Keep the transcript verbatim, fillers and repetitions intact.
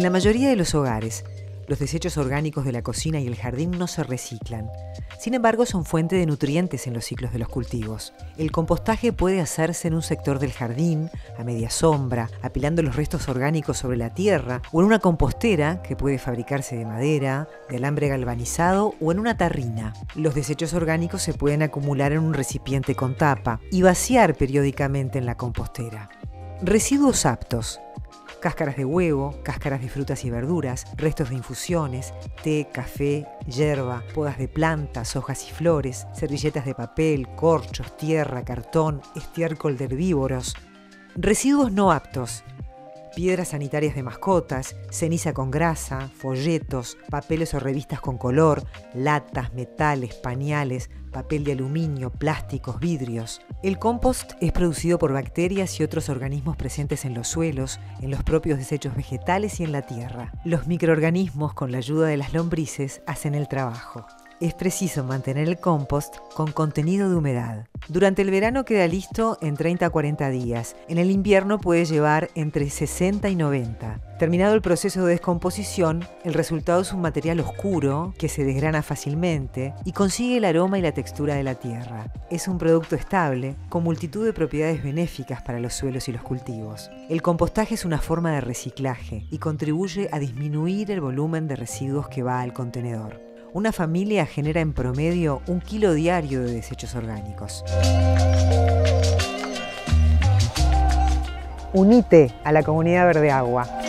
la mayoría de los hogares, los desechos orgánicos de la cocina y el jardín no se reciclan. Sin embargo, son fuente de nutrientes en los ciclos de los cultivos. El compostaje puede hacerse en un sector del jardín, a media sombra, apilando los restos orgánicos sobre la tierra, o en una compostera, que puede fabricarse de madera, de alambre galvanizado o en una tarrina. Los desechos orgánicos se pueden acumular en un recipiente con tapa y vaciar periódicamente en la compostera. Residuos aptos: cáscaras de huevo, cáscaras de frutas y verduras, restos de infusiones, té, café, yerba, podas de plantas, hojas y flores, servilletas de papel, corchos, tierra, cartón, estiércol de herbívoros. Residuos no aptos: piedras sanitarias de mascotas, ceniza con grasa, folletos, papeles o revistas con color, latas, metales, pañales, papel de aluminio, plásticos, vidrios. El compost es producido por bacterias y otros organismos presentes en los suelos, en los propios desechos vegetales y en la tierra. Los microorganismos, con la ayuda de las lombrices, hacen el trabajo. Es preciso mantener el compost con contenido de humedad. Durante el verano queda listo en treinta a cuarenta días. En el invierno puede llevar entre sesenta y noventa. Terminado el proceso de descomposición, el resultado es un material oscuro que se desgrana fácilmente y consigue el aroma y la textura de la tierra. Es un producto estable, con multitud de propiedades benéficas para los suelos y los cultivos. El compostaje es una forma de reciclaje y contribuye a disminuir el volumen de residuos que va al contenedor. Una familia genera en promedio un kilo diario de desechos orgánicos. Unite a la Comunidad Verde Agua.